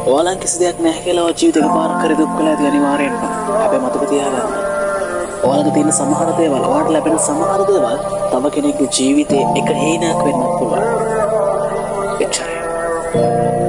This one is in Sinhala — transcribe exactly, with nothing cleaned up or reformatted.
ඔයාලන් කිසි දෙයක් නැහැ කියලා ඔය ජීවිතේ එකපාරක් හරි දුක් වෙලා ඇති අනිවාර්යෙන්ම. හැබැයි මතක තියාගන්න. ඔයාලට තියෙන සමහර දේවල්, ඔයාලට ලැබෙන සමහර දේවල් තව කෙනෙකුගේ ජීවිතේ එක හේනයක් වෙන්නත් පුළුවන්. එච්චරයි.